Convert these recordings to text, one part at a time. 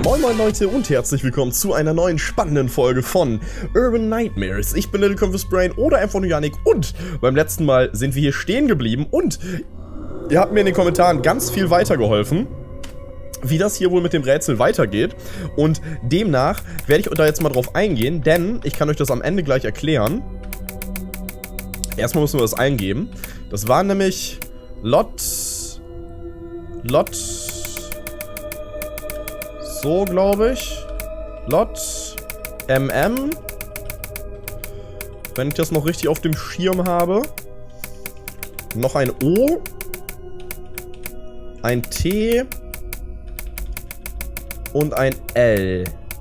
Moin moin Leute und herzlich willkommen zu einer neuen spannenden Folge von Urban Nightmares. Ich bin Little Confused Brain oder einfach nur Yannick und beim letzten Mal sind wir hier stehen geblieben und ihr habt mir in den Kommentaren ganz viel weitergeholfen, wie das hier wohl mit dem Rätsel weitergeht, und demnach werde ich da jetzt mal drauf eingehen, denn ich kann euch das am Ende gleich erklären. Erstmal müssen wir das eingeben. Das war nämlich Lot, so glaube ich, Lot MM, wenn ich das noch richtig auf dem Schirm habe. Noch ein O, ein T und ein L.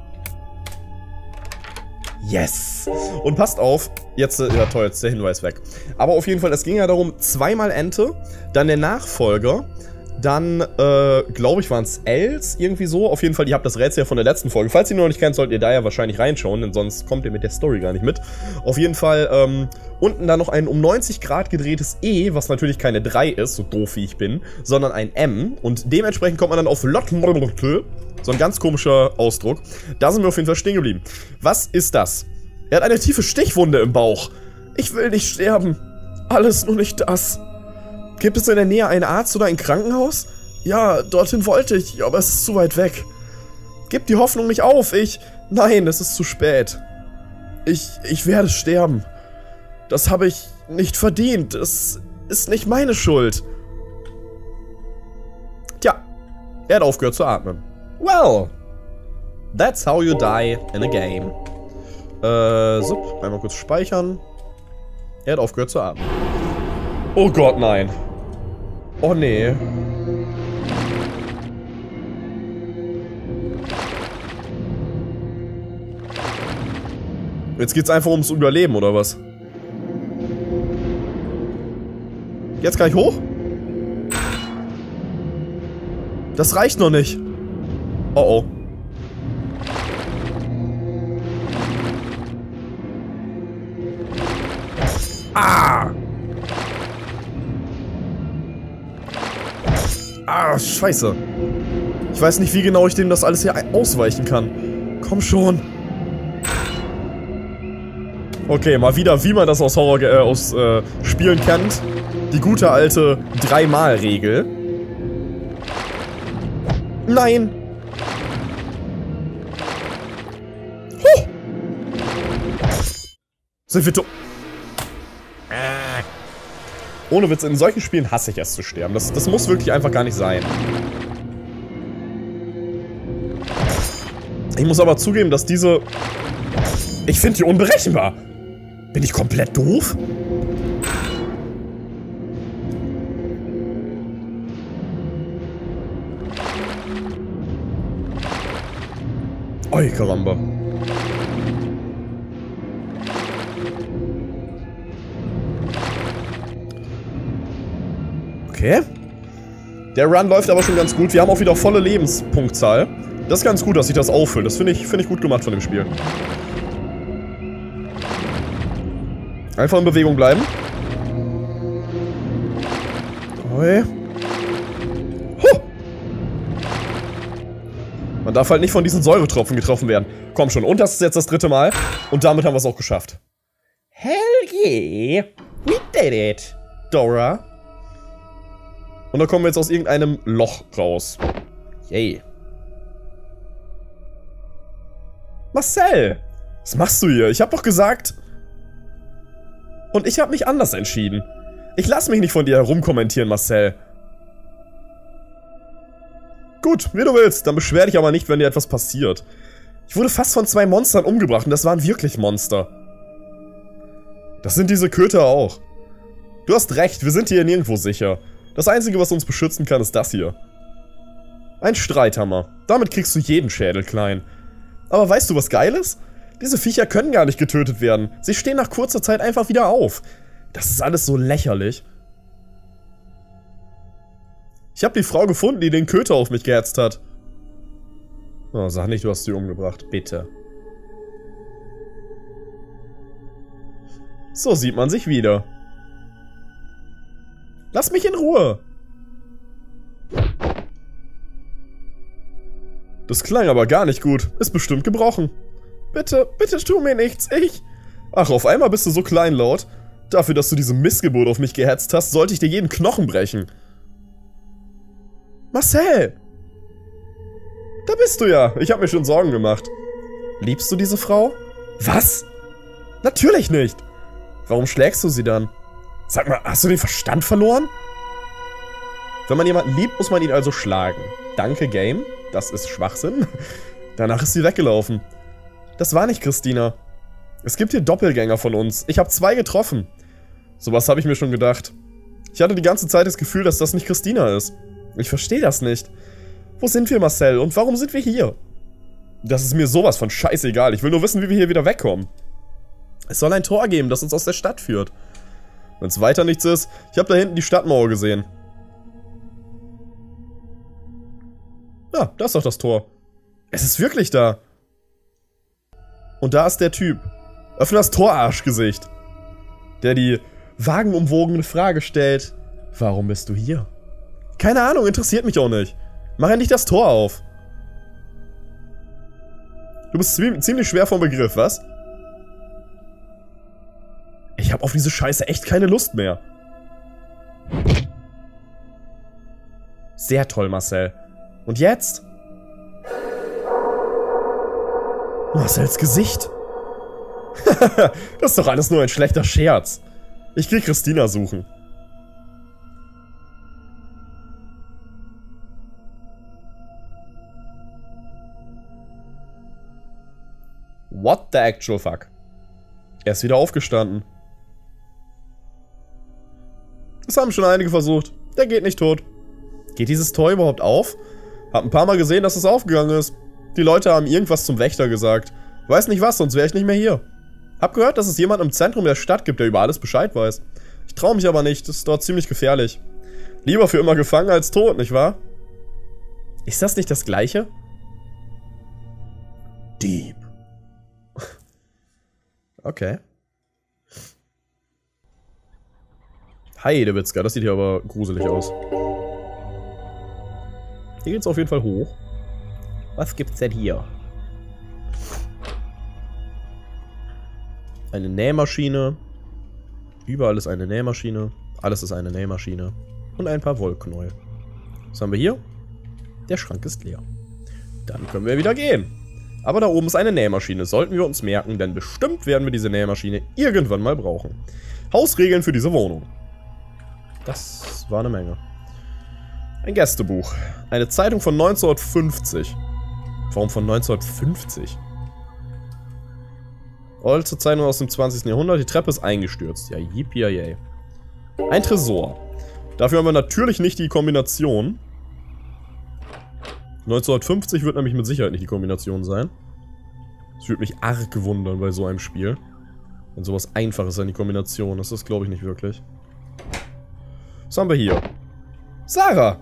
Yes! Und passt auf, jetzt, ja toll, jetzt ist der Hinweis weg. Aber auf jeden Fall, es ging ja darum, zweimal Ente, dann der Nachfolger, dann, glaube ich, waren es Ls, irgendwie so. Auf jeden Fall, ihr habt das Rätsel ja von der letzten Folge. Falls ihr noch nicht kennt, solltet ihr da ja wahrscheinlich reinschauen, denn sonst kommt ihr mit der Story gar nicht mit. Auf jeden Fall, unten dann noch ein um 90 Grad gedrehtes E, was natürlich keine 3 ist, so doof wie ich bin, sondern ein M. Und dementsprechend kommt man dann auf Lot. So ein ganz komischer Ausdruck. Da sind wir auf jeden Fall stehen geblieben. Was ist das? Er hat eine tiefe Stichwunde im Bauch. Ich will nicht sterben. Alles nur nicht das. Gibt es in der Nähe einen Arzt oder ein Krankenhaus? Ja, dorthin wollte ich, aber es ist zu weit weg. Gib die Hoffnung nicht auf, Nein, es ist zu spät. Ich werde sterben. Das habe ich nicht verdient. Es ist nicht meine Schuld. Tja, er hat aufgehört zu atmen. Well, that's how you die in a game. So, einmal kurz speichern. Er hat aufgehört zu atmen. Oh Gott, nein. Oh nee. Jetzt geht's einfach ums Überleben, oder was? Jetzt kann ich hoch? Das reicht noch nicht. Oh oh. Ah! Ah, scheiße. Ich weiß nicht, wie genau ich dem das alles hier ausweichen kann. Komm schon. Okay, mal wieder, wie man das aus Spielen kennt. Die gute alte 3-mal-Regel. Nein! Huh. Sind wir tot? Ohne Witz, in solchen Spielen hasse ich es zu sterben. Das muss wirklich einfach gar nicht sein. Ich muss aber zugeben, dass diese... Ich finde die unberechenbar. Bin ich komplett doof? Oi, Karamba. Okay. Der Run läuft aber schon ganz gut. Wir haben auch wieder volle Lebenspunktzahl. Das ist ganz gut, dass sich das auffüllt. Das finde ich gut gemacht von dem Spiel. Einfach in Bewegung bleiben. Okay. Huh. Man darf halt nicht von diesen Säuretropfen getroffen werden. Komm schon. Und das ist jetzt das 3. Mal. Und damit haben wir es auch geschafft. Hell yeah. We did it. Dora. Und dann kommen wir jetzt aus irgendeinem Loch raus. Yay. Marcel! Was machst du hier? Ich hab doch gesagt... Und ich hab mich anders entschieden. Ich lass mich nicht von dir herumkommentieren, Marcel. Gut, wie du willst. Dann beschwer dich aber nicht, wenn dir etwas passiert. Ich wurde fast von 2 Monstern umgebracht und das waren wirklich Monster. Das sind diese Köter auch. Du hast recht, wir sind hier nirgendwo sicher. Das Einzige, was uns beschützen kann, ist das hier. Ein Streithammer. Damit kriegst du jeden Schädel klein. Aber weißt du, was geil ist? Diese Viecher können gar nicht getötet werden. Sie stehen nach kurzer Zeit einfach wieder auf. Das ist alles so lächerlich. Ich habe die Frau gefunden, die den Köter auf mich gehetzt hat. Oh, sag nicht, du hast sie umgebracht. Bitte. So sieht man sich wieder. Lass mich in Ruhe. Das klang aber gar nicht gut. Ist bestimmt gebrochen. Bitte, bitte tu mir nichts, ich... Ach, auf einmal bist du so kleinlaut. Dafür, dass du diese Missgeburt auf mich gehetzt hast, sollte ich dir jeden Knochen brechen. Marcel! Da bist du ja. Ich habe mir schon Sorgen gemacht. Liebst du diese Frau? Was? Natürlich nicht. Warum schlägst du sie dann? Sag mal, hast du den Verstand verloren? Wenn man jemanden liebt, muss man ihn also schlagen. Danke, Game. Das ist Schwachsinn. Danach ist sie weggelaufen. Das war nicht Christina. Es gibt hier Doppelgänger von uns. Ich habe 2 getroffen. Sowas habe ich mir schon gedacht. Ich hatte die ganze Zeit das Gefühl, dass das nicht Christina ist. Ich verstehe das nicht. Wo sind wir, Marcel? Und warum sind wir hier? Das ist mir sowas von scheißegal. Ich will nur wissen, wie wir hier wieder wegkommen. Es soll ein Tor geben, das uns aus der Stadt führt. Wenn es weiter nichts ist, ich habe da hinten die Stadtmauer gesehen. Ja, da ist doch das Tor. Es ist wirklich da. Und da ist der Typ. Öffne das Tor, Arschgesicht. Der die wagenumwogene Frage stellt. Warum bist du hier? Keine Ahnung, interessiert mich auch nicht. Mach endlich das Tor auf. Du bist ziemlich schwer vom Begriff, was? Ich hab auf diese Scheiße echt keine Lust mehr. Sehr toll, Marcel. Und jetzt? Marcels Gesicht. Das ist doch alles nur ein schlechter Scherz. Ich geh Christina suchen. What the actual fuck? Er ist wieder aufgestanden. Das haben schon einige versucht. Der geht nicht tot. Geht dieses Tor überhaupt auf? Hab ein paar Mal gesehen, dass es aufgegangen ist. Die Leute haben irgendwas zum Wächter gesagt. Weiß nicht was, sonst wäre ich nicht mehr hier. Hab gehört, dass es jemanden im Zentrum der Stadt gibt, der über alles Bescheid weiß. Ich traue mich aber nicht, das ist dort ziemlich gefährlich. Lieber für immer gefangen als tot, nicht wahr? Ist das nicht das Gleiche? Dieb. Okay. Heidewitzka, das sieht hier aber gruselig aus. Hier geht's auf jeden Fall hoch. Was gibt's denn hier? Eine Nähmaschine. Überall ist eine Nähmaschine. Alles ist eine Nähmaschine. Und ein paar Wollknäuel. Was haben wir hier? Der Schrank ist leer. Dann können wir wieder gehen. Aber da oben ist eine Nähmaschine. Sollten wir uns merken, denn bestimmt werden wir diese Nähmaschine irgendwann mal brauchen. Hausregeln für diese Wohnung. Das war eine Menge. Ein Gästebuch. Eine Zeitung von 1950. Warum von 1950? Alte Zeitung aus dem 20. Jahrhundert. Die Treppe ist eingestürzt. Ja, yippie. Ein Tresor. Dafür haben wir natürlich nicht die Kombination. 1950 wird nämlich mit Sicherheit nicht die Kombination sein. Das würde mich arg wundern bei so einem Spiel. Wenn sowas Einfaches an die Kombination ist, das glaube ich nicht wirklich. Was haben wir hier? Sarah!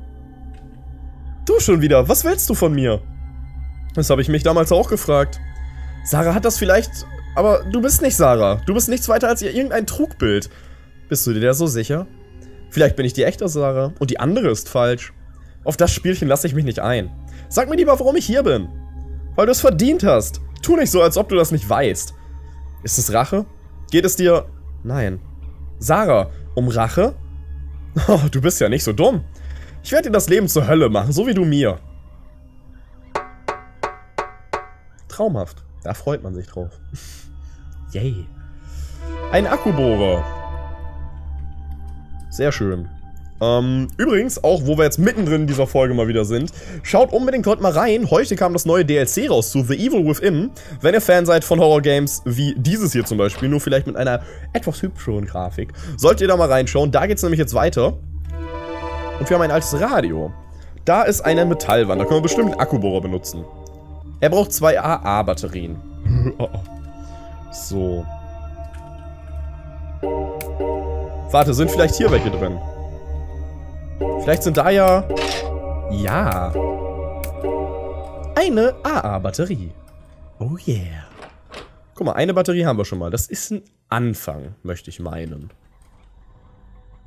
Du schon wieder, was willst du von mir? Das habe ich mich damals auch gefragt. Sarah hat das vielleicht... Aber du bist nicht Sarah. Du bist nichts weiter als irgendein Trugbild. Bist du dir da so sicher? Vielleicht bin ich die echte Sarah und die andere ist falsch. Auf das Spielchen lasse ich mich nicht ein. Sag mir lieber, warum ich hier bin. Weil du es verdient hast. Tu nicht so, als ob du das nicht weißt. Ist es Rache? Geht es dir... Nein. Sarah, um Rache? Oh, du bist ja nicht so dumm. Ich werde dir das Leben zur Hölle machen, so wie du mir. Traumhaft. Da freut man sich drauf. Yay. Ein Akkubohrer. Sehr schön. Übrigens, auch wo wir jetzt mittendrin in dieser Folge mal wieder sind, schaut unbedingt heute mal rein. Heute kam das neue DLC raus zu The Evil Within. Wenn ihr Fan seid von Horror-Games wie dieses hier zum Beispiel, nur vielleicht mit einer etwas hübscheren Grafik, solltet ihr da mal reinschauen. Da geht es nämlich jetzt weiter. Und wir haben ein altes Radio. Da ist eine Metallwand, da können wir bestimmt einen Akkubohrer benutzen. Er braucht 2 AA-Batterien. So. Warte, sind vielleicht hier welche drin? Vielleicht sind da ja... Ja. Eine AA-Batterie. Oh yeah. Guck mal, eine Batterie haben wir schon mal. Das ist ein Anfang, möchte ich meinen.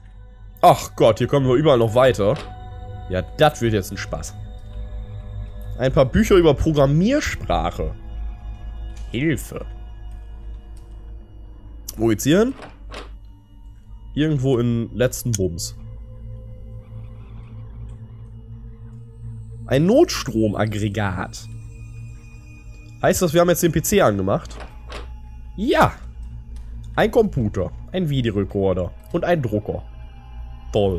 Ach Gott, hier kommen wir überall noch weiter. Ja, das wird jetzt ein Spaß. Ein paar Bücher über Programmiersprache. Hilfe. Wo geht's hier hin? Irgendwo in letzten Bums. Ein Notstromaggregat. Heißt das, wir haben jetzt den PC angemacht? Ja. Ein Computer, ein Videorekorder und ein Drucker. Toll.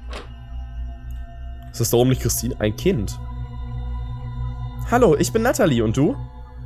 Ist das da oben nicht Christine? Ein Kind. Hallo, ich bin Natalie und du?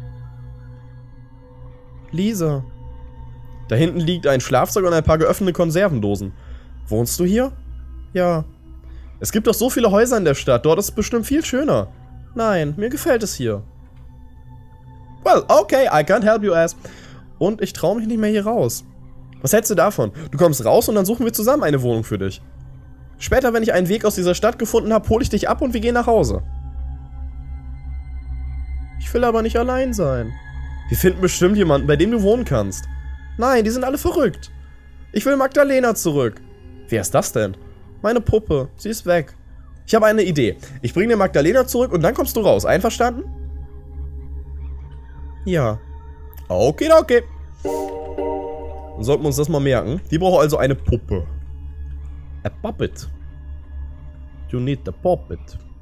Lisa. Da hinten liegt ein Schlafsack und ein paar geöffnete Konservendosen. Wohnst du hier? Ja. Es gibt doch so viele Häuser in der Stadt, dort ist es bestimmt viel schöner. Nein, mir gefällt es hier. Well, okay, I can't help you ass. Und ich traue mich nicht mehr hier raus. Was hältst du davon? Du kommst raus und dann suchen wir zusammen eine Wohnung für dich. Später, wenn ich einen Weg aus dieser Stadt gefunden habe, hole ich dich ab und wir gehen nach Hause. Ich will aber nicht allein sein. Wir finden bestimmt jemanden, bei dem du wohnen kannst. Nein, die sind alle verrückt. Ich will Magdalena zurück. Wer ist das denn? Meine Puppe. Sie ist weg. Ich habe eine Idee. Ich bringe dir Magdalena zurück und dann kommst du raus. Einverstanden? Ja. Okay, okay. Dann sollten wir uns das mal merken. Die braucht also eine Puppe. A puppet. You need a puppet.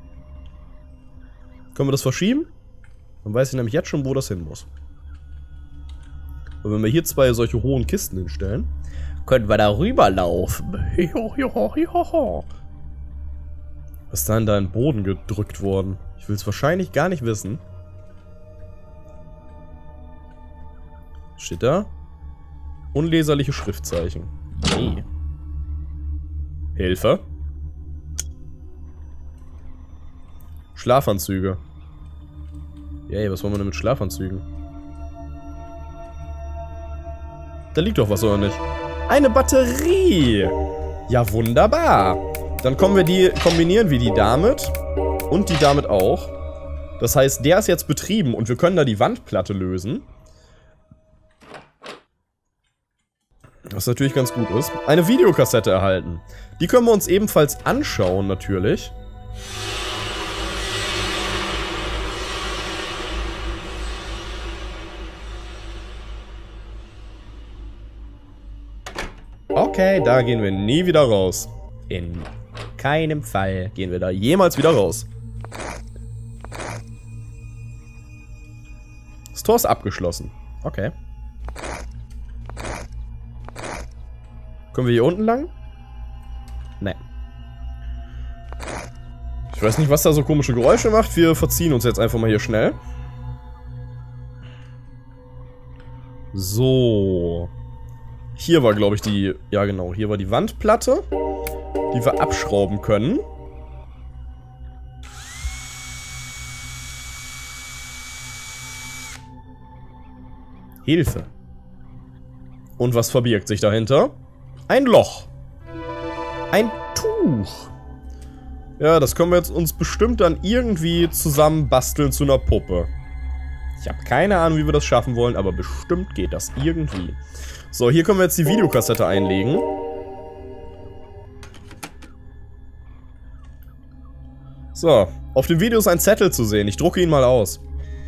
Können wir das verschieben? Dann weiß ich nämlich jetzt schon, wo das hin muss. Und wenn wir hier zwei solche hohen Kisten hinstellen, können wir da rüberlaufen. Was ist da in den Boden gedrückt worden? Ich will es wahrscheinlich gar nicht wissen. Steht da? Unleserliche Schriftzeichen. Nee. Hilfe. Schlafanzüge. Yay, was wollen wir denn mit Schlafanzügen? Da liegt doch was, oder nicht? Eine Batterie! Ja, wunderbar. Dann kombinieren wir die damit. Und die damit auch. Das heißt, der ist jetzt betrieben und wir können da die Wandplatte lösen. Was natürlich ganz gut ist. Eine Videokassette erhalten. Die können wir uns ebenfalls anschauen, natürlich. Okay, da gehen wir nie wieder raus. In keinem Fall gehen wir da jemals wieder raus. Das Tor ist abgeschlossen. Okay. Können wir hier unten lang? Nee. Ich weiß nicht, was da so komische Geräusche macht. Wir verziehen uns jetzt einfach mal hier schnell. So. Hier war, glaube ich, die... Ja, genau. Hier war die Wandplatte, die wir abschrauben können. Hilfe. Und was verbirgt sich dahinter? Ein Loch. Ein Tuch. Ja, das können wir jetzt uns bestimmt dann irgendwie zusammen basteln zu einer Puppe. Ich habe keine Ahnung, wie wir das schaffen wollen, aber bestimmt geht das irgendwie. So, hier können wir jetzt die Videokassette einlegen. So, auf dem Video ist ein Zettel zu sehen. Ich drucke ihn mal aus.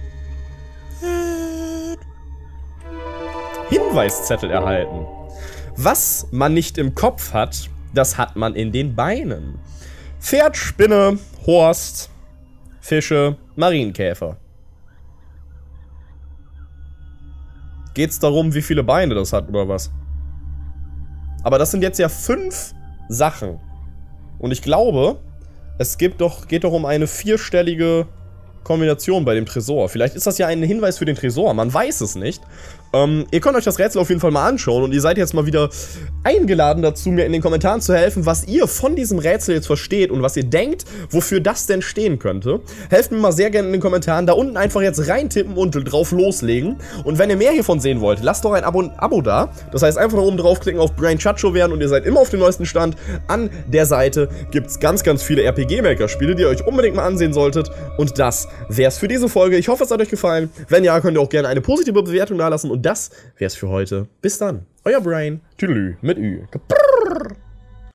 Hinweiszettel erhalten. Was man nicht im Kopf hat, das hat man in den Beinen. Pferd, Spinne, Horst, Fische, Marienkäfer. Geht's darum, wie viele Beine das hat, oder was? Aber das sind jetzt ja 5 Sachen. Und ich glaube, es geht doch um eine 4-stellige Kombination bei dem Tresor. Vielleicht ist das ja ein Hinweis für den Tresor, man weiß es nicht. Ihr könnt euch das Rätsel auf jeden Fall mal anschauen und ihr seid jetzt mal wieder eingeladen dazu, mir in den Kommentaren zu helfen, was ihr von diesem Rätsel jetzt versteht und was ihr denkt, wofür das denn stehen könnte. Helft mir mal sehr gerne in den Kommentaren, da unten einfach jetzt reintippen und drauf loslegen. Und wenn ihr mehr hiervon sehen wollt, lasst doch ein Abo da. Das heißt, einfach nach oben draufklicken, auf Brain Chacho werden und ihr seid immer auf dem neuesten Stand. An der Seite gibt es ganz, ganz viele RPG-Maker-Spiele, die ihr euch unbedingt mal ansehen solltet. Und das wär's für diese Folge. Ich hoffe, es hat euch gefallen. Wenn ja, könnt ihr auch gerne eine positive Bewertung dalassen. Und das wär's für heute. Bis dann. Euer Brain. Tüdelü mit Ü. Kaprrr.